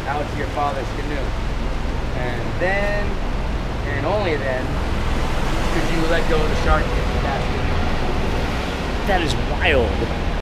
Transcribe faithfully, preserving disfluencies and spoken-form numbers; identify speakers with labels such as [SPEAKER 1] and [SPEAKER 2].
[SPEAKER 1] out to your father's canoe. And then, and only then, could you let go of the shark if you cast it.
[SPEAKER 2] That is wild.